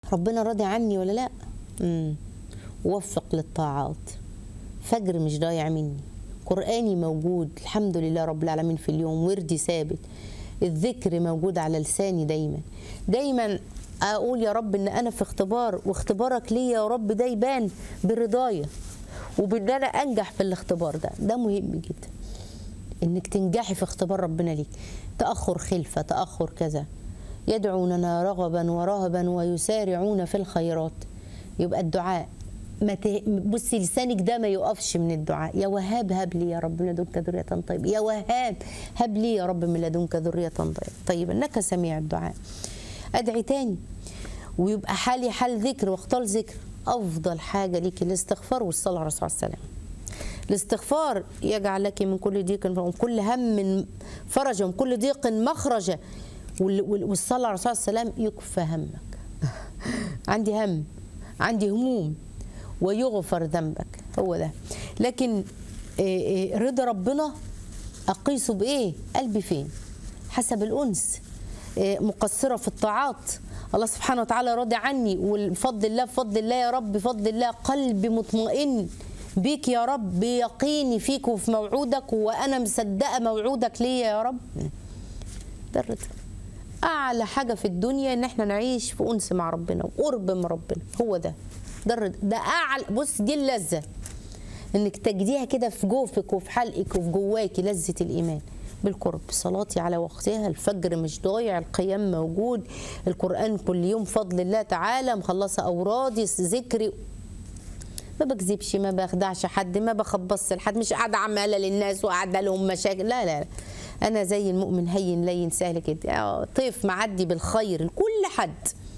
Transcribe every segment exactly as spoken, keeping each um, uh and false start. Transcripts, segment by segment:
ربنا راضي عني ولا لا؟ امم وفق للطاعات. فجر مش ضايع مني، قرآني موجود الحمد لله رب العالمين في اليوم، وردي ثابت، الذكر موجود على لساني دايما. دايما اقول يا رب ان انا في اختبار، واختبارك ليا يا رب ده يبان برضايا وبان انا انجح في الاختبار ده. ده مهم جدا انك تنجحي في اختبار ربنا ليك. تاخر خلفه، تاخر كذا، يدعوننا رغبا ورهبا ويسارعون في الخيرات. يبقى الدعاء ما ت... بصي لسانك ده ما يقفش من الدعاء. يا وهاب هب لي يا رب من لدنك ذرية طيبة، يا وهاب هب لي يا رب من لدنك ذرية طيبة انك سميع الدعاء. ادعي تاني ويبقى حالي حال ذكر واختار ذكر. افضل حاجه ليكي الاستغفار والصلاه على الرسول عليه السلام. الاستغفار يجعل لك من كل ضيق ومن كل هم فرجا ومن كل ضيق مخرجا، والصلاه على الرسول عليه السلام يكفى همك. عندي هم، عندي هموم، ويغفر ذنبك. هو ده. لكن رضا ربنا اقيسه بايه؟ قلبي فين؟ حسب الانس. مقصره في الطاعات، الله سبحانه وتعالى راضي عني، والفضل الله بفضل الله يا رب، بفضل الله قلبي مطمئن بيك يا رب، بيقيني فيك وفي موعودك، وانا مصدقه موعودك ليا يا رب. ده الرضا. اعلى حاجه في الدنيا ان احنا نعيش في انس مع ربنا وقرب من ربنا. هو ده ده الرضا. ده اعلى. بص دي اللذه انك تجديها كده في جوفك وفي حلقك وفي جواكي، لذه الايمان بالقرب. صلاتي على وقتها، الفجر مش ضايع، القيام موجود، القرآن كل يوم بفضل الله تعالى، مخلصة أورادي، ذكري، ما بكذبش، ما بخدعش حد، ما بخبصش لحد، مش قاعدة عمالة للناس وقاعدة لهم مشاكل. لا لا لا، أنا زي المؤمن هين لين سهل كده، طيف معدي بالخير لكل حد.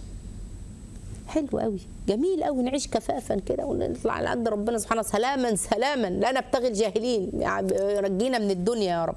حلو قوي، جميل قوي، نعيش كفافا كده ونطلع على قد ربنا سبحانه. سلاما سلاما لا نبتغي الجاهلين، يعني رجينا من الدنيا يا رب.